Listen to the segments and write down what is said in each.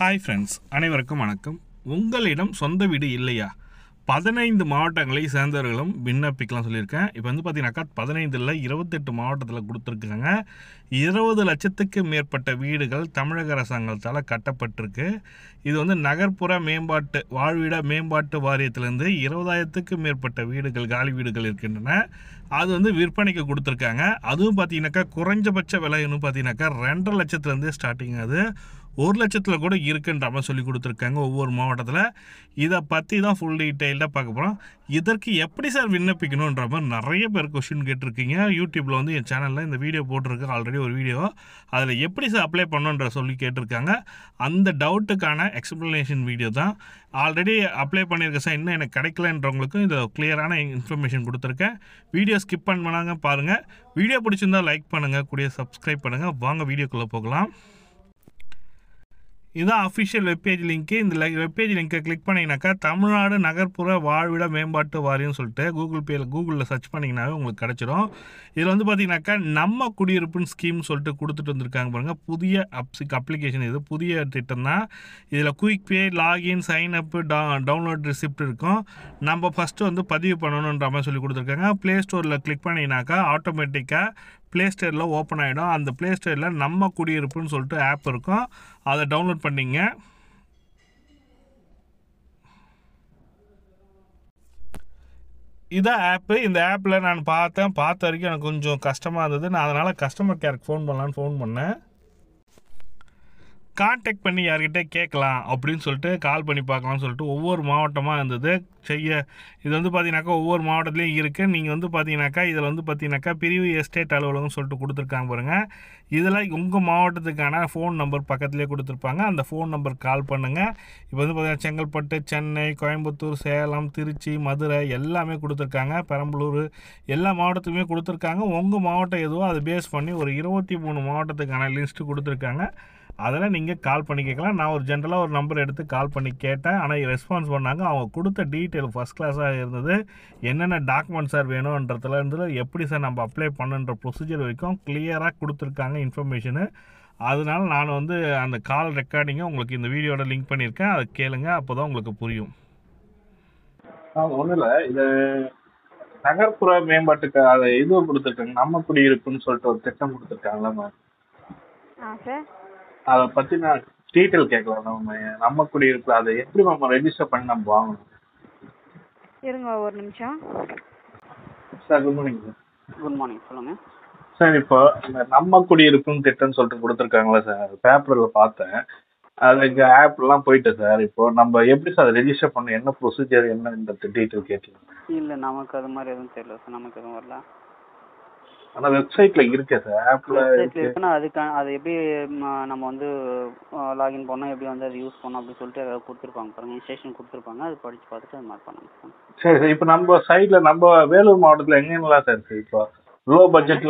Hi friends, அனைவருக்கும் வணக்கம். உங்களிடம் சொந்த வீடு இல்லையா? 15 மாவட்டங்களை சேர்ந்தவர்களும் விண்ணப்பிக்கலாம் சொல்லியிருக்கேன். இப்போ வந்து பார்த்தீங்கன்னாக்கா 15 28 மாவட்டத்தில் கொடுத்துருக்காங்க. 20 லட்சத்துக்கு மேற்பட்ட வீடுகள் தமிழக அரசாங்கத்தால் கட்டப்பட்டிருக்கு. இது வந்து நகர்ப்புற மேம்பாட்டு வாழ்விட மேம்பாட்டு வாரியத்திலேருந்து 20,000த்துக்கு மேற்பட்ட வீடுகள் காலி வீடுகள் இருக்கின்றன. அது வந்து விற்பனைக்கு கொடுத்துருக்காங்க. அதுவும் பார்த்தீங்கன்னாக்கா குறைஞ்சபட்ச விலைன்னு பார்த்தீங்கன்னாக்கா 2.5 லட்சத்துலேருந்தே ஸ்டார்டிங். அது 1 லட்சத்தில் கூட இருக்குன்ற மாதிரி சொல்லி கொடுத்துருக்காங்க ஒவ்வொரு மாவட்டத்தில். இதை பற்றி தான் ஃபுல் டீட்டெயில்டாக பார்க்க போகிறோம். இதற்கு எப்படி சார் விண்ணப்பிக்கணுன்ற மாதிரி நிறைய பேர் கொஸ்டின் கேட்டிருக்கீங்க. யூடியூப்பில் வந்து என் சேனலில் இந்த வீடியோ போட்டிருக்கு, ஆல்ரெடி ஒரு வீடியோ. அதில் எப்படி சார் அப்ளை பண்ணணுன்ற சொல்லி கேட்டிருக்காங்க. அந்த டவுட்டுக்கான எக்ஸ்ப்ளனேஷன் வீடியோ தான். ஆல்ரெடி அப்ளை பண்ணியிருக்க சார், இன்னும் எனக்கு கிடைக்கலன்றவங்களுக்கும் இதில் கிளியரான இன்ஃபர்மேஷன் கொடுத்துருக்கேன். வீடியோ ஸ்கிப் பண்ணாங்க பாருங்கள். வீடியோ பிடிச்சிருந்தால் லைக் பண்ணுங்கள், கூடிய சப்ஸ்கிரைப் பண்ணுங்கள். வாங்க வீடியோக்குள்ளே போகலாம். இதுதான் அஃபிஷியல் வெப்பேஜ் லிங்க்கு. இந்த வெப்பேஜ் லிங்க்கை கிளிக் பண்ணிங்கனாக்கா தமிழ்நாடு நகர்ப்புற வாழ்விட மேம்பாட்டு வாரியம்னு சொல்லிட்டு கூகுளில் சர்ச் பண்ணிங்கனாவே உங்களுக்கு கிடச்சிரும். இதில் வந்து பார்த்தீங்கன்னாக்கா நம்ம குடியிருப்புன்னு ஸ்கீம் சொல்லிட்டு கொடுத்துட்டு வந்திருக்காங்க பாருங்கள். புதிய அப்ளிகேஷன், இது புதிய திட்டம் தான். இதில் quick pay, login, sign up, download receipt இருக்கும். நம்ம ஃபஸ்ட்டு வந்து பதிவு பண்ணணுன்ற மாதிரி சொல்லி கொடுத்துருக்காங்க. ப்ளே ஸ்டோரில் கிளிக் பண்ணிங்கனாக்கா ஆட்டோமேட்டிக்காக ப்ளே ஸ்டோரில் ஓப்பன் ஆகிடும். அந்த ப்ளே ஸ்டோரில் நம்ம குடியிருப்புன்னு சொல்லிட்டு ஆப் இருக்கும். அதை டவுன்லோட் பண்ணிங்க. இதான் ஆப்பு. இந்த ஆப்பில் நான் பார்த்த வரைக்கும் எனக்கு கொஞ்சம் கஷ்டமாக இருந்தது. நான் அதனால் கஸ்டமர் கேருக்கு ஃபோன் பண்ணேன். கான்டாக்ட் பண்ணி யார்கிட்ட கேட்கலாம் அப்படின்னு சொல்லிட்டு கால் பண்ணி பார்க்கலாம்னு சொல்லிட்டு ஒவ்வொரு மாவட்டமாக இருந்தது இது வந்து பார்த்தீங்கன்னாக்கா ஒவ்வொரு மாவட்டத்துலேயும் இருக்குது. நீங்கள் வந்து பார்த்தீங்கன்னாக்கா இதில் வந்து பார்த்தீங்கன்னாக்கா பிரிவு எஸ்டேட் அலுவலகம்னு சொல்லிட்டு கொடுத்துருக்காங்க பாருங்கள். இதில் உங்கள் மாவட்டத்துக்கான ஃபோன் நம்பர் பக்கத்துலேயே கொடுத்துருப்பாங்க. அந்த ஃபோன் நம்பர் கால் பண்ணுங்கள். இப்போ வந்து பார்த்தீங்கன்னா செங்கல்பட்டு, சென்னை, கோயம்புத்தூர், சேலம், திருச்சி, மதுரை எல்லாமே கொடுத்துருக்காங்க. பெரம்பலூர் எல்லா மாவட்டத்துக்குமே கொடுத்துருக்காங்க. உங்கள் மாவட்டம் எதுவோ அதை பேஸ் பண்ணி ஒரு 23 மாவட்டத்துக்கான லிஸ்ட்டு கொடுத்துருக்காங்க. அதில் நீங்கள் கால் பண்ணி கேட்கலாம். நான் ஒரு ஜென்ரலாக ஒரு நம்பர் எடுத்து கால் பண்ணி கேட்டேன். ஆனால் ரெஸ்பான்ஸ் பண்ணாங்க. அவங்க கொடுத்த டீட்டெயில் ஃபஸ்ட் கிளாஸாக இருந்தது. என்னென்ன டாக்குமெண்ட் சார் வேணுன்றதுல எப்படி சார் நம்ம அப்ளை பண்ணுன்ற ப்ரொசீஜர் வரைக்கும் கிளியராக கொடுத்துருக்காங்க இன்ஃபர்மேஷனு. அதனால நான் வந்து அந்த கால் ரெக்கார்டிங்கை உங்களுக்கு இந்த வீடியோட லிங்க் பண்ணியிருக்கேன். அதை கேளுங்க, அப்போ தான் உங்களுக்கு புரியும். ஒன்றும் இல்லை, இது நகர்ப்புற மேம்பாட்டுக்கு அதை இது கொடுத்துருக்காங்க. நம்ம குடியிருப்புன்னு சொல்லிட்டு ஒரு திட்டம் கொடுத்துருக்காங்களா சார்? அதை பற்றி நான் டீட்டெயில் கேட்கலாம். நம்ம குடியிருப்பு அதை எப்படி நம்ம ரெஜிஸ்டர் பண்ணி நம்ம வாங்கணும்? இருங்க ஒரு நிமிஷம் sir. Good morning sir. Good morning, சொல்லுங்கள் சார். இப்போ இந்த நம்ம குடியிருப்புன்னு திட்டம்னு சொல்லிட்டு கொடுத்துருக்காங்களா சார்? பேப்பரில் பார்த்தேன். அதுக்கு ஆப்லாம் போயிட்டு சார். இப்போ நம்ம எப்படி சார் ரெஜிஸ்டர் பண்ண, என்ன ப்ரொசீஜர் என்னன்ற டீட்டெயில் கேட்கலாம். இல்லை, நமக்கு அது மாதிரி எதுவும் தெரியல சார். நமக்கு எதுவும் வரல. ஆனால் வெப்சைட்டில் இருக்கே சார், ஆப்பில் இருக்குன்னா அதுக்கான அது எப்படி நம்ம வந்து லாகின் பண்ணோம், எப்படி வந்து அது யூஸ் பண்ணோம் அப்படின்னு சொல்லிட்டு ஏதாவது கொடுத்துருப்பாங்க பாருங்கள், இன்ஸ்ட்ரக்ஷன் கொடுத்துருப்பாங்க. அது படித்து பார்த்துட்டு அது மாதிரி பண்ணுங்க சார். சரி சார். இப்போ நம்ம சைடில் நம்ம வேலூர் மாவட்டத்தில் எங்கெங்கெல்லாம் சார் இருக்குது? இப்போ லோ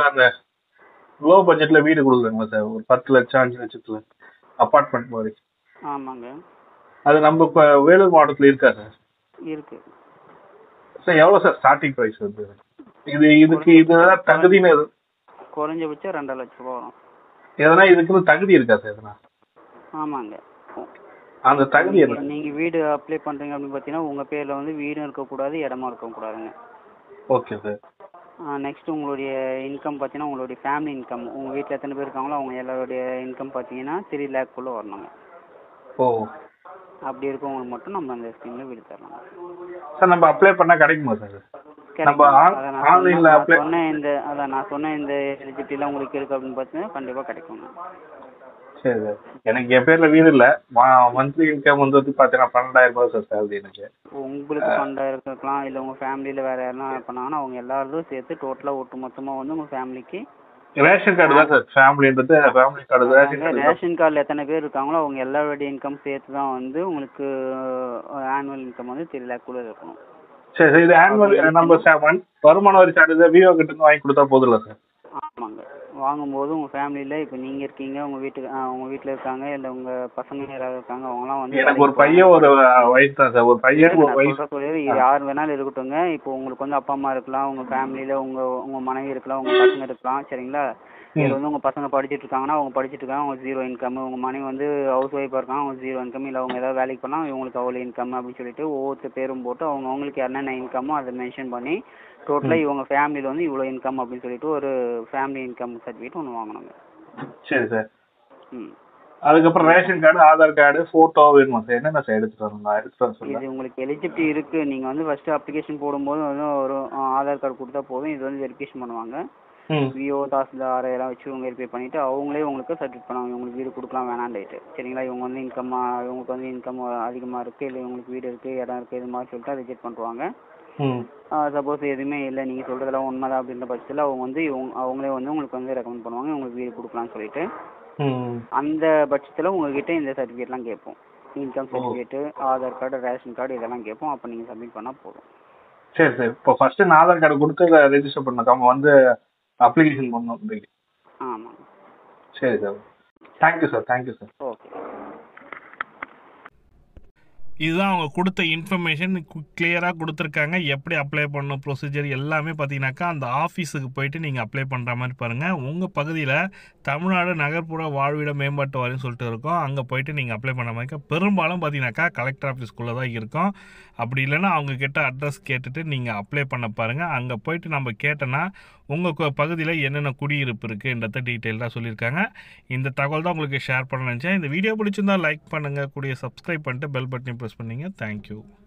பட்ஜெட்டில் வீடு கொடுக்குறாங்களா சார்? ஒரு 10 லட்சம் 5 லட்சத்தில் அப்பார்ட்மெண்ட் மாதிரி. ஆமாங்க. அது நம்ம இப்போ வேலூர் மாவட்டத்தில் இருக்கா சார்? இருக்கு சார். எவ்வளோ சார் ஸ்டார்டிங் ப்ரைஸ் வந்து? இதுக்கு இதெல்லாம் தகுதின்னு குறைஞ்சபட்சம் 2.5 லட்ச ரூபா வரும். எதனா இதுக்குன்னு தகுதி இருக்கா சார் எதனா? ஆமாங்க. அந்த தகுதி என்ன? நீங்கள் வீடு அப்ளை பண்ணுறீங்க அப்படின்னு பார்த்தீங்கன்னா உங்கள் பேரில் வந்து வீடும் இருக்கக்கூடாது, இடமும் இருக்கக்கூடாதுங்க. Okay sir. நெக்ஸ்ட் உங்களுடைய இன்கம் பார்த்தீங்கன்னா உங்களுடைய ஃபேமிலி இன்கம், உங்கள் வீட்டில் எத்தனை பேர் இருக்காங்களோ அவங்க எல்லாருடைய இன்கம் பார்த்தீங்கன்னா 3 லேக்குள்ளே வரணுங்க. ஓ, அப்படி இருக்கவங்களுக்கு மட்டும் நம்ம அந்த ஸ்கீமில் வீடு தரலாம் சார். நம்ம அப்ளை பண்ணால் கிடைக்குமா சார்? நம்ம ஆன்லைனில் அப்ளை நான் சொன்ன இந்த எலிஜிபிலிட்டிலாம் உங்களுக்கு இருக்குது அப்படின்னு பார்த்தீங்கன்னா கண்டிப்பாக கிடைக்குங்க. சரி சார். எனக்கு என் பேரில் வீடு இல்லை. மந்த்லி இன்கம் வந்து பார்த்தீங்கன்னா 12,000 ரூபாய் சார் சேலரி எனக்கு. உங்களுக்கு 12,000 இருக்கலாம், இல்லை உங்கள் ஃபேமிலியில் வேறு யாருன்னா பண்ணாங்கன்னா அவங்க எல்லாரும் சேர்த்து டோட்டலாக ஒட்டு மொத்தமாக வந்து உங்கள் ஃபேமிலிக்கு ரேஷன் கார்டு தான் சார். ஃபேமிலின்றது ஃபேமிலி கார்டு. ரேஷன் கார்டில் எத்தனை பேர் இருக்காங்களோ அவங்க எல்லாருடைய இன்கம் சேர்த்து தான் வந்து உங்களுக்கு ஆனுவல் இன்கம் வந்து 3 லேக்குள்ளே இருக்கணும். சரி சார். இது ஆனுவல் நம்ம வருமான வரி சான்றிதழ் விஓ கிட்ட வாங்கி கொடுத்தா போதும்ல சார்? ஆமாங்க. வாங்கும்போது உங்கள் ஃபேமிலியில் இப்போ நீங்கள் இருக்கீங்க, உங்கள் வீட்டில் இருக்காங்க, இல்லை உங்கள் பசங்க யாராவது இருக்காங்க, அவங்களாம் வந்து எனக்கு ஒரு பையன் ஒரு வயசு தான் சார். ஒரு பையன் ஒரு வயசு யார் வேணாலும் இருக்கட்டுங்க. இப்போ உங்களுக்கு வந்து அப்பா அம்மா இருக்கலாம், உங்கள் ஃபேமிலியில் உங்கள் மனைவி இருக்கலாம், உங்கள் பசங்க இருக்கலாம், சரிங்களா? இதில் வந்து உங்கள் பசங்க படிச்சுட்டு இருக்காங்கன்னா அவங்க படிச்சுட்டு இருக்காங்க, அவங்க 0 இன்கம். உங்கள் மனைவி வந்து ஹவுஸ் ஒய்ஃபாக இருக்காங்க, அவங்க 0 இன்கம். இல்லை அவங்க ஏதாவது வேலைக்கு போனால் இவங்களுக்கு அவ்வளோ இன்கம் அப்படின்னு சொல்லிட்டு ஒவ்வொருத்தர் பேரும் போட்டு அவங்களுக்கு என்னென்ன இன்கமோ அதை மென்ஷன் பண்ணி டோட்டலாக இவங்க ஃபேமிலியில் வந்து இவ்வளோ இன்கம் அப்படின்னு சொல்லிட்டு ஒரு ஃபேமிலி இன்கம் சர்டிஃபிகேட் ஒன்று வாங்கணுங்க. சரி சார். ம். அதுக்கப்புறம் ration card, Aadhaar card, photo வேணுமா சார்? என்னென்ன சார் எடுத்துகிட்டு வரணும்? நான் எடுத்துகிட்டு வர சொல்லுங்கள். இது உங்களுக்கு எலிஜிபிலிட்டி இருக்குது. நீங்கள் வந்து ஃபஸ்ட்டு அப்ளிகேஷன் போடும்போது வந்து ஒரு ஆதார் கார்டு கொடுத்தா போதும். இது வந்து வெரிஃபிகேஷன் பண்ணுவாங்க. விஓ, தாசில்தார் எல்லாம் வச்சு இவங்க வெரிஃபை பண்ணிவிட்டு அவங்களே உங்களுக்கு சர்டிஃபிகேட் பண்ணுவாங்க. இவங்களுக்கு வீடு கொடுக்கலாம் வேணான்ட்டு. சரிங்களா? இவங்க வந்து இவங்களுக்கு வந்து இன்கம் அதிகமாக இருக்குது, இல்லை இவங்களுக்கு வீடு இருக்குது, இடம் இருக்குது, இது மாதிரி சொல்லிட்டு ரிஜெக்ட் பண்ணுவாங்க. சப்போஸ் எதுவுமே இல்லை, நீங்கள் சொல்கிறதெல்லாம் உண்மைதான் அப்படின்ற பட்சத்தில் அவங்க வந்து அவங்களே வந்து உங்களுக்கு வந்து ரெக்கமெண்ட் பண்ணுவாங்க உங்களுக்கு வீடு கொடுக்கலாம்னு சொல்லிட்டு. அந்த பட்சத்தில் உங்ககிட்ட இந்த சர்டிஃபிகேட்லாம் கேட்போம். Income certificate, Aadhaar card, ration card இதெல்லாம் கேட்போம். அப்போ நீங்கள் சப்மிட் பண்ணால் போதும். சரி சார். இப்போ ஃபர்ஸ்ட் நான் ஆதார் கார்டு கொடுத்து ரெஜிஸ்டர் பண்ணணும், அவங்க வந்து அப்ளிகேஷன் பண்ணணும். ஆமாம். சரி sir. Thank you sir. Thank you sir. Okay. இதுதான் அவங்க கொடுத்த இன்ஃபர்மேஷன் கிளியராக கொடுத்துருக்காங்க. எப்படி அப்ளை பண்ணணும், ப்ரொசீஜர் எல்லாமே பார்த்தீங்கன்னாக்கா அந்த ஆஃபீஸுக்கு போயிட்டு நீங்கள் அப்ளை பண்ணுற மாதிரி பாருங்கள். உங்கள் பகுதியில் தமிழ்நாடு நகர்ப்புற வாழ்விட மேம்பாட்டு வாரியம் சொல்லிட்டு இருக்கும், அங்கே போயிட்டு நீங்கள் அப்ளை பண்ண மாதிரி பெரும்பாலும் பார்த்தீங்கன்னாக்கா கலெக்டர் ஆஃபீஸ்க்குள்ளே தான் இருக்கும். அப்படி இல்லைன்னா அவங்கக்கிட்ட அட்ரஸ் கேட்டுட்டு நீங்கள் அப்ளை பண்ண பாருங்கள். அங்கே போயிட்டு நம்ம கேட்டோன்னா உங்கள் பகுதியில் என்னென்ன குடியிருப்பு இருக்குன்றத டீட்டெயிலாக சொல்லியிருக்காங்க. இந்த தகவல் தான் உங்களுக்கு ஷேர் பண்ண நினச்சேன். இந்த வீடியோ பிடிச்சிருந்தால் லைக் பண்ணுங்கள், கூடிய சப்ஸ்கிரைப் பண்ணிட்டு பெல் பட்டனையும் ப்ரெஸ் பண்ணிங்க. தேங்க்யூ.